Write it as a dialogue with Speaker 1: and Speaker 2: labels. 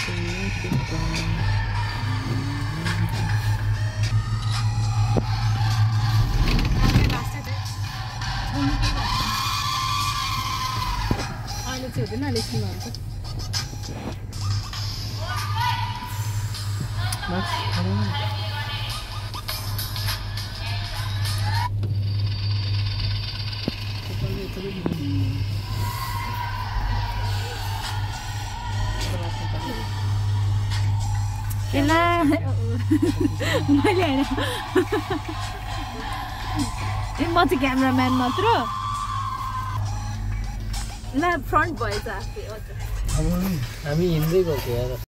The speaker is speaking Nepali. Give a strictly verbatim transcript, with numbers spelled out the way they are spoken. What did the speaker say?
Speaker 1: अहिले चाहिँ हुँदैन अहिले एकछिनमा हुन्छ एला मैले हैन ए म चाहिँ क्यामेराम्यान मात्र ला फ्रन्ट भएछ आफै
Speaker 2: हामी हिँड्दै गएको यार